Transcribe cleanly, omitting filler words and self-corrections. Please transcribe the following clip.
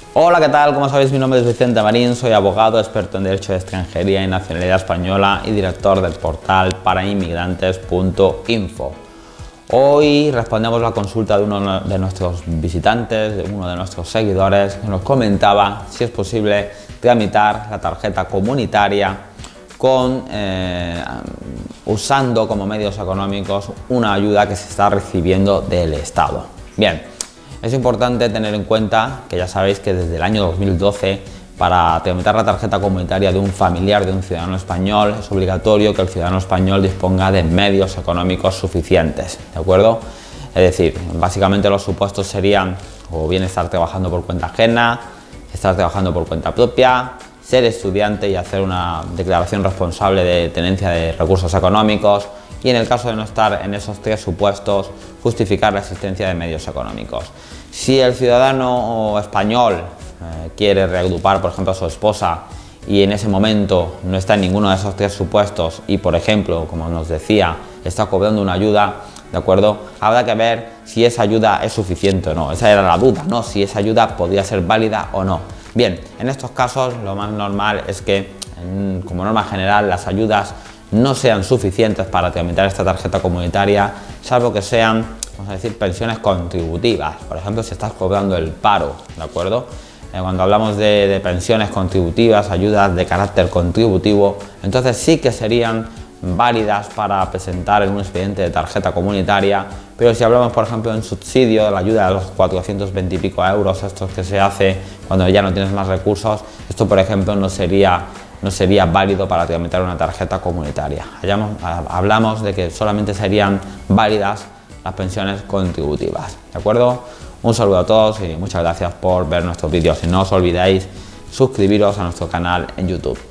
Hola, ¿qué tal? Como sabéis, mi nombre es Vicente Marín, soy abogado, experto en Derecho de Extranjería y Nacionalidad Española y director del portal parainmigrantes.info. Hoy respondemos la consulta de uno de nuestros visitantes, de uno de nuestros seguidores, que nos comentaba si es posible tramitar la tarjeta comunitaria usando como medios económicos una ayuda que se está recibiendo del Estado. Bien. Es importante tener en cuenta que ya sabéis que desde el año 2012 para tramitar la tarjeta comunitaria de un familiar de un ciudadano español es obligatorio que el ciudadano español disponga de medios económicos suficientes, ¿de acuerdo? Es decir, básicamente los supuestos serían o bien estar trabajando por cuenta ajena, estar trabajando por cuenta propia, ser estudiante y hacer una declaración responsable de tenencia de recursos económicos y en el caso de no estar en esos tres supuestos, justificar la existencia de medios económicos. Si el ciudadano español quiere reagrupar, por ejemplo, a su esposa y en ese momento no está en ninguno de esos tres supuestos y, por ejemplo, como nos decía, está cobrando una ayuda, ¿de acuerdo? Habrá que ver si esa ayuda es suficiente o no. Esa era la duda, ¿no? Si esa ayuda podría ser válida o no. Bien, en estos casos lo más normal es que, como norma general, las ayudas no sean suficientes para tramitar esta tarjeta comunitaria, salvo que sean, vamos a decir, pensiones contributivas. Por ejemplo, si estás cobrando el paro, ¿de acuerdo? Cuando hablamos de pensiones contributivas, ayudas de carácter contributivo, entonces sí que serían válidas para presentar en un expediente de tarjeta comunitaria, pero si hablamos, por ejemplo, en subsidio, de la ayuda de los 420 y pico euros, estos que se hace cuando ya no tienes más recursos, esto, por ejemplo, no sería válido para tramitar una tarjeta comunitaria. Hablamos de que solamente serían válidas las pensiones contributivas, ¿de acuerdo? Un saludo a todos y muchas gracias por ver nuestros vídeos y no os olvidéis suscribiros a nuestro canal en YouTube.